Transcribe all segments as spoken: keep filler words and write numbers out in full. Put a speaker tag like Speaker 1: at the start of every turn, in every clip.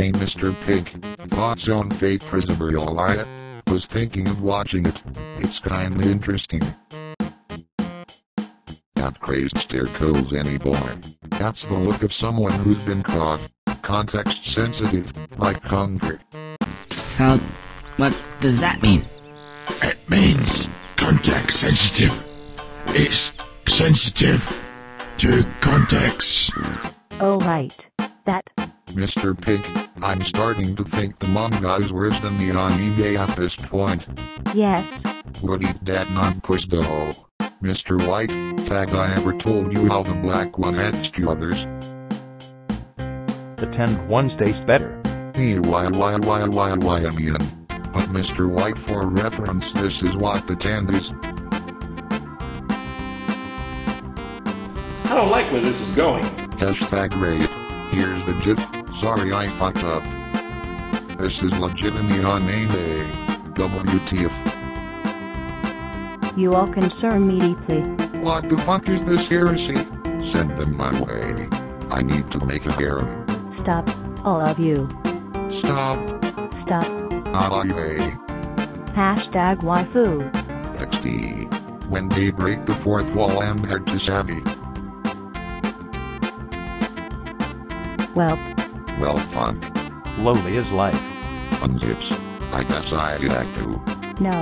Speaker 1: Hey Mister Pink, thoughts on Fate Prisoner Loli? Was thinking of watching it. It's kinda interesting. That crazed stare kills any boy. That's the look of someone who's been caught. Context sensitive, like hunger.
Speaker 2: How? What does that mean?
Speaker 3: It means context sensitive. It's sensitive to context.
Speaker 4: Oh right. That.
Speaker 1: Mister Pink, I'm starting to think the manga is worse than the anime at this point.
Speaker 4: Yes.
Speaker 1: Would eat that non-push though. Mister White, have I ever told you how the black one adds to others?
Speaker 5: The tanned ones taste better.
Speaker 1: Hey, why, why, why, why, why, I mean. But Mister White, for reference, this is what the tanned is.
Speaker 6: I don't like where this is going.
Speaker 1: Hashtag rape. Here's the gif. Sorry I fucked up. This is legit in the anime. W T F.
Speaker 4: You all concern me deeply.
Speaker 1: What the fuck is this heresy? Send them my way. I need to make a harem.
Speaker 4: Stop, all of you.
Speaker 1: Stop.
Speaker 4: Stop.
Speaker 1: Alright.
Speaker 4: Hashtag waifu.
Speaker 1: X D. When they break the fourth wall and head to Savvy.
Speaker 4: Well.
Speaker 1: Well fuck.
Speaker 5: Loli is life.
Speaker 1: Unzips. I guess I have to.
Speaker 4: No.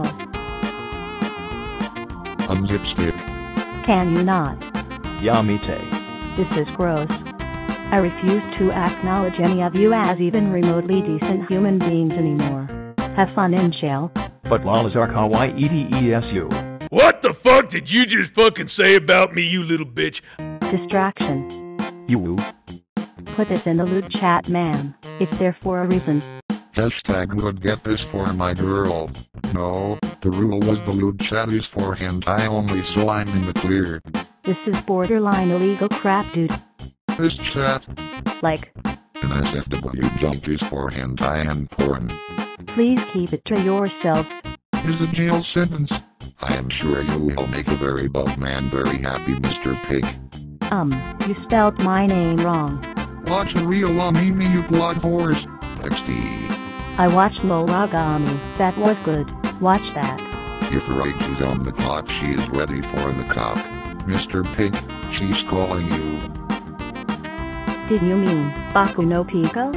Speaker 1: Unzip stick.
Speaker 4: Can you not?
Speaker 5: Yamite.
Speaker 4: This is gross. I refuse to acknowledge any of you as even remotely decent human beings anymore. Have fun in jail.
Speaker 5: But lolis are kawaii desu.
Speaker 7: What the fuck did you just fucking say about me, you little bitch?
Speaker 4: Distraction.
Speaker 5: You.
Speaker 4: Put this in the lewd chat, man. It's there for a reason.
Speaker 1: Hashtag would get this for my girl. No, the rule was the lewd chat is for hentai only, so I'm in the clear.
Speaker 4: This is borderline illegal crap, dude.
Speaker 1: This chat.
Speaker 4: Like.
Speaker 1: N S F W junk is for hentai and porn.
Speaker 4: Please keep it to yourself.
Speaker 1: Is a jail sentence. I am sure you will make a very buff man very happy, Mister Pig.
Speaker 4: Um, you spelled my name wrong.
Speaker 1: Watch the real anime, you blood whores. X D.
Speaker 4: I watched Loragami. That was good. Watch that.
Speaker 1: If rage is on the clock, she is ready for the cock. Mister Pig, she's calling you.
Speaker 4: Did you mean Baku no Pico?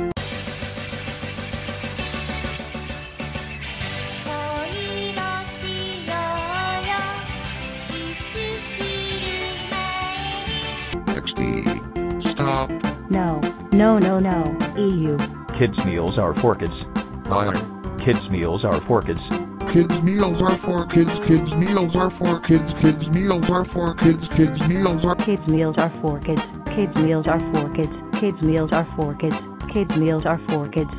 Speaker 1: X D. Stop.
Speaker 4: No, no, no, no, E U.
Speaker 5: Kids meals are for kids.
Speaker 1: Liar.
Speaker 5: Kids meals are for kids.
Speaker 1: Kids meals are for kids, kids meals are for kids, kids meals are for kids, kids meals are
Speaker 4: Kids meals are for kids, kids meals are for kids, kids meals are for kids, kids meals are for kids.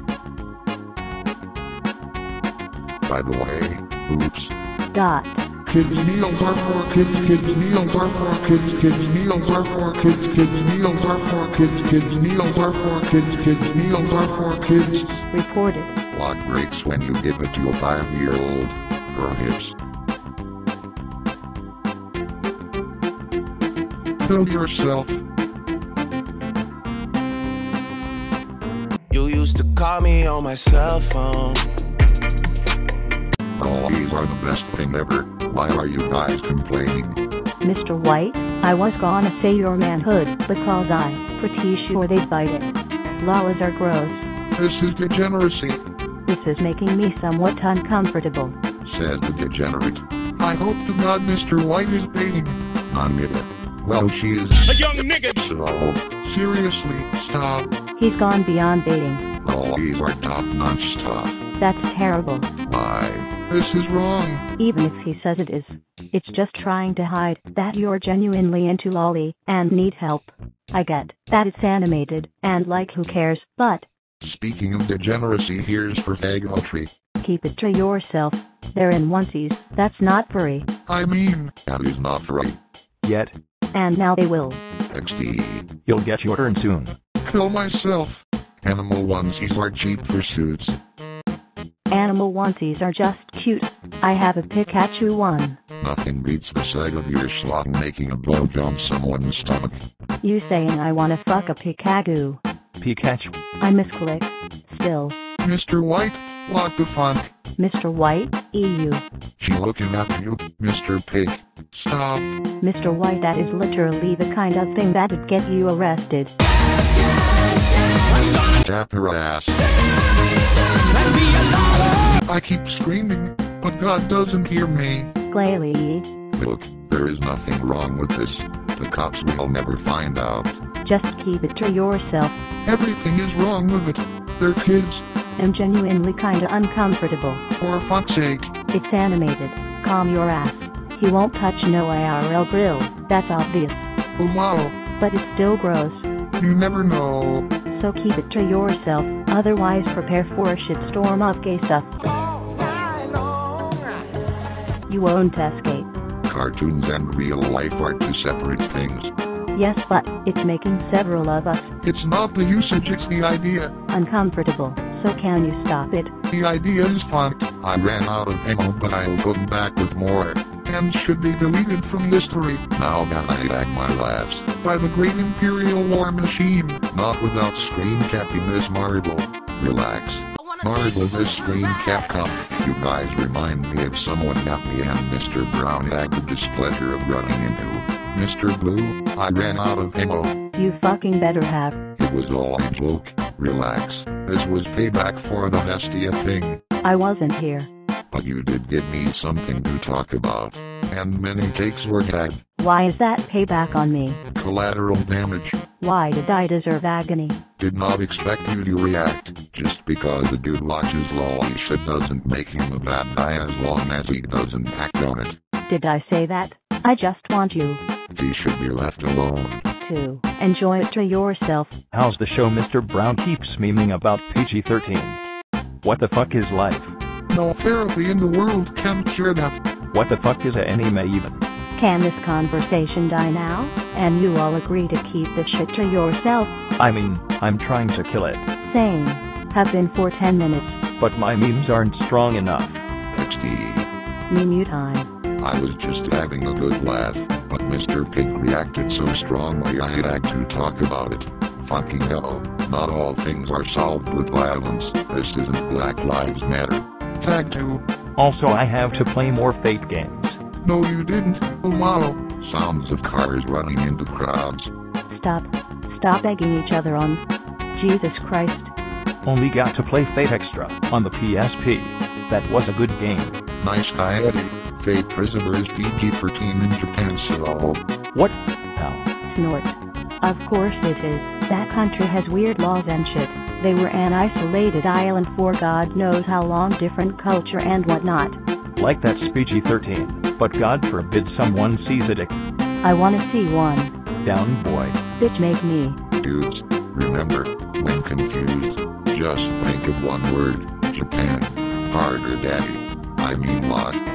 Speaker 1: By the way, oops.
Speaker 4: Dot.
Speaker 1: Kids meals are for kids, kids meals are for kids, kids meals are for kids, kids meals are for kids, kids meals are for kids, kids meals are for kids.
Speaker 4: Reported.
Speaker 1: What breaks when you give it to a five-year-old? Her hips. Kill yourself.
Speaker 8: You used to call me on my cell phone.
Speaker 1: Lolis are the best thing ever. Why are you guys complaining?
Speaker 4: Mister White, I was gonna say your manhood, because I'm pretty sure they'd bite it. Lolis are gross.
Speaker 1: This is degeneracy,
Speaker 4: This is making me somewhat uncomfortable.
Speaker 1: says the degenerate. I hope to God Mister White is baiting. Non-nigga. Well, she is.
Speaker 7: A young nigga.
Speaker 1: So, seriously, stop.
Speaker 4: He's gone beyond baiting.
Speaker 1: Lolis are top-notch stuff.
Speaker 4: That's terrible.
Speaker 1: Why? This is wrong.
Speaker 4: Even if he says it is. It's just trying to hide that you're genuinely into loli and need help. I get that it's animated, and like who cares, but
Speaker 1: Speaking of degeneracy, here's for faggotry.
Speaker 4: keep it to yourself. They're in onesies, that's not furry.
Speaker 1: I mean, that is not right.
Speaker 5: Yet.
Speaker 4: And now they will.
Speaker 1: X D.
Speaker 5: You'll get your turn soon.
Speaker 1: Kill myself. Animal onesies are cheap for suits.
Speaker 4: Animal onesies are just cute. I have a Pikachu one.
Speaker 1: Nothing beats the sight of your schlong making a blowjob on someone's stomach.
Speaker 4: You saying I wanna fuck a Pikachu.
Speaker 5: Pikachu.
Speaker 4: I misclick. still.
Speaker 1: Mister White, what the fuck?
Speaker 4: Mister White, E U.
Speaker 1: She looking at you, Mister Pig. Stop.
Speaker 4: Mister White, that is literally the kind of thing that would get you arrested.
Speaker 1: Tap her ass. I keep screaming, but God doesn't hear me.
Speaker 4: Glalie.
Speaker 1: Look, there is nothing wrong with this. The cops will never find out.
Speaker 4: Just keep it to yourself.
Speaker 1: Everything is wrong with it. They're kids.
Speaker 4: I'm genuinely kinda uncomfortable.
Speaker 1: For fuck's sake.
Speaker 4: It's animated. Calm your ass. He won't touch no I R L grill, that's obvious.
Speaker 1: Oh wow.
Speaker 4: But it's still gross.
Speaker 1: You never know.
Speaker 4: So keep it to yourself, otherwise prepare for a shitstorm of gay stuff. You won't escape.
Speaker 1: Cartoons and real life are two separate things.
Speaker 4: Yes, but it's making several of us
Speaker 1: It's not the usage, it's the idea.
Speaker 4: uncomfortable, so can you stop it?
Speaker 1: The idea is fun. I ran out of ammo, but I'll come back with more. And should be deleted from history. Now that I bag my laughs. By the great Imperial War Machine. Not without screen capping this marble. Relax. Marble this screen cap cup. You guys remind me of someone got me and Mister Brown had the displeasure of running into. Mister Blue, I ran out of ammo.
Speaker 4: You fucking better have.
Speaker 1: It was all a joke. Relax. This was payback for the Hestia thing.
Speaker 4: I wasn't here.
Speaker 1: But you did give me something to talk about. And many cakes were had.
Speaker 4: Why is that payback on me?
Speaker 1: Collateral damage.
Speaker 4: Why did I deserve agony?
Speaker 1: Did not expect you to react. Just because the dude watches Loli shit doesn't make him a bad guy as long as he doesn't act on it.
Speaker 4: Did I say that? I just want you
Speaker 1: He should be left alone.
Speaker 4: to enjoy it to yourself.
Speaker 5: How's the show? Mister Brown keeps memeing about P G thirteen. What the fuck is life?
Speaker 1: No therapy in the world can cure that.
Speaker 5: What the fuck is a anime even?
Speaker 4: Can this conversation die now, and you all agree to keep this shit to yourself?
Speaker 5: I mean, I'm trying to kill it,
Speaker 4: Same. Have been for ten minutes.
Speaker 5: but my memes aren't strong enough.
Speaker 1: X D.
Speaker 4: Menu time.
Speaker 1: I was just having a good laugh, but Mister Pig reacted so strongly I had to talk about it. Fucking hell, not all things are solved with violence. This isn't Black Lives Matter. Tag two.
Speaker 5: Also, I have to play more Fate games.
Speaker 1: No you didn't. Oh wow. Sounds of cars running into crowds.
Speaker 4: Stop. Stop egging each other on. Jesus Christ.
Speaker 5: Only got to play Fate Extra on the P S P. That was a good game.
Speaker 1: Nice guy Eddie. Fate Prisoner is P G thirteen in Japan, so...
Speaker 5: What? How?
Speaker 4: Snort. Of course it is. That country has weird laws and shit. They were an isolated island for God knows how long, different culture and whatnot.
Speaker 5: Like that's P G thirteen, but God forbid someone sees a dick.
Speaker 4: I wanna see one.
Speaker 5: Down boy.
Speaker 4: Bitch make me.
Speaker 1: Dudes, remember, when confused, just think of one word. Japan. Harder daddy. I mean what?